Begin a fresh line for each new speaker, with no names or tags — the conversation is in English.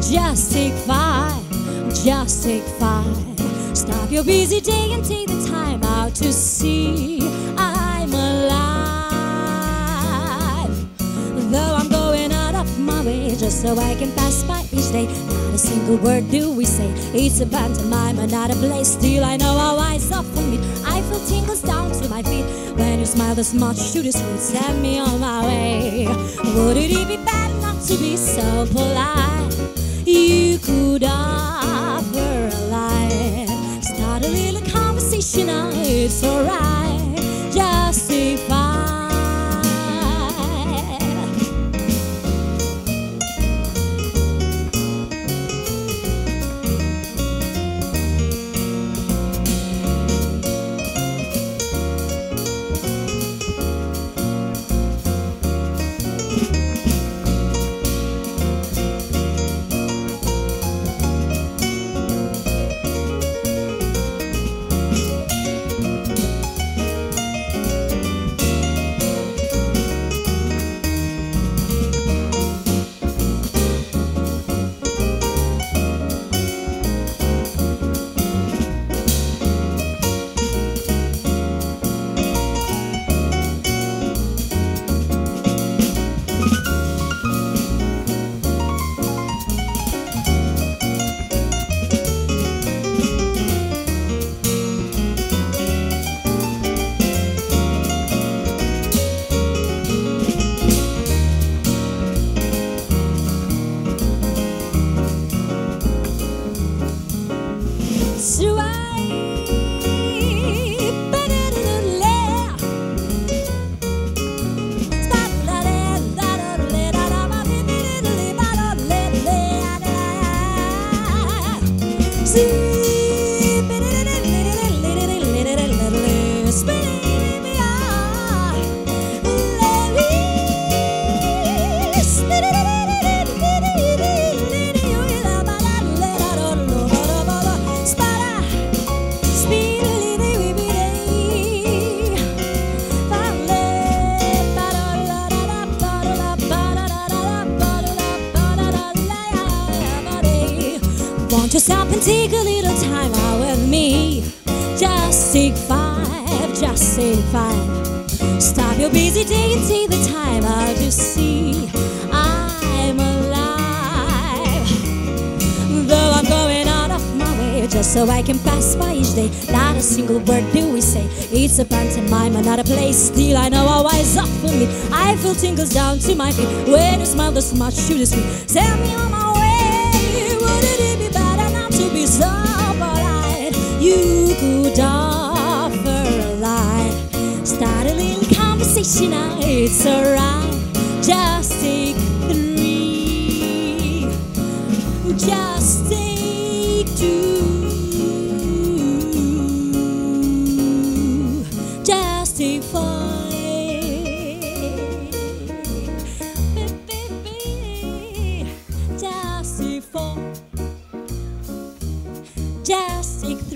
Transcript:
Just take five, just take five. Stop your busy day and take the time out to see I'm alive. Though I'm going out of my way just so I can pass by each day, not a single word do we say. It's a pantomime and not a play. Still I know our eyes often meet. I feel tingles down to my feet when you smile this much to the sweet. Send me on my way. Would it be bad not to be so polite? You could offer a line, start a little conversation. Now it's alright. Just say fine. Won't you stop and take a little time out with me? Just take five, just take five. Stop your busy day and take the time out to see I'm alive. Though I'm going out of my way just so I can pass by each day, not a single word do we say. It's a pantomime and not a play. Still I know our eyes off for me. I feel tingles down to my feet when you smile this much to the sweet. Send me on my way. Would it be better not to be so polite? You could offer a line, start a little conversation. Now it's alright. Just take three, just take two, just take five. Just take four, just take